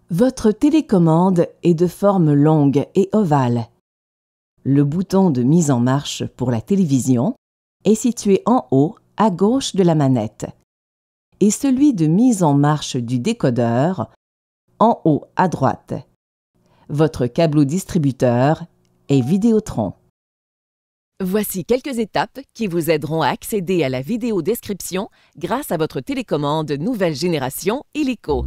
Votre télécommande est de forme longue et ovale. Le bouton de mise en marche pour la télévision est situé en haut à gauche de la manette et celui de mise en marche du décodeur en haut à droite. Votre câbleau-distributeur est Vidéotron. Voici quelques étapes qui vous aideront à accéder à la vidéodescription grâce à votre télécommande nouvelle génération illico.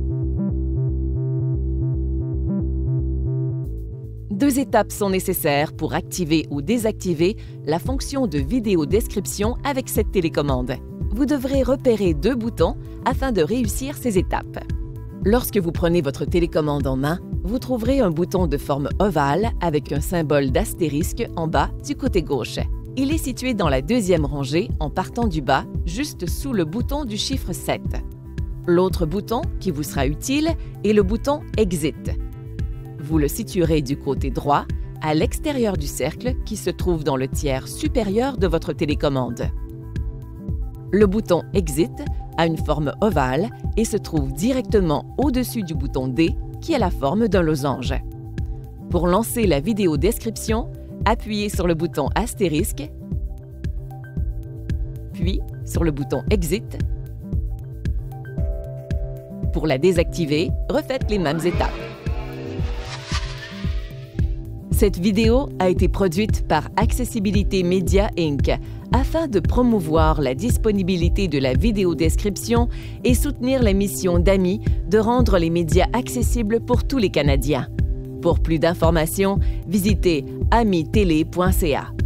Deux étapes sont nécessaires pour activer ou désactiver la fonction de vidéodescription avec cette télécommande. Vous devrez repérer deux boutons afin de réussir ces étapes. Lorsque vous prenez votre télécommande en main, vous trouverez un bouton de forme ovale avec un symbole d'astérisque en bas du côté gauche. Il est situé dans la deuxième rangée en partant du bas, juste sous le bouton du chiffre 7. L'autre bouton qui vous sera utile est le bouton Exit. Vous le situerez du côté droit, à l'extérieur du cercle qui se trouve dans le tiers supérieur de votre télécommande. Le bouton Exit a une forme ovale et se trouve directement au-dessus du bouton D qui a la forme d'un losange. Pour lancer la vidéodescription, appuyez sur le bouton astérisque, puis sur le bouton Exit. Pour la désactiver, refaites les mêmes étapes. Cette vidéo a été produite par Accessibilité Media Inc. afin de promouvoir la disponibilité de la vidéodescription et soutenir la mission d'AMI de rendre les médias accessibles pour tous les Canadiens. Pour plus d'informations, visitez amitélé.ca.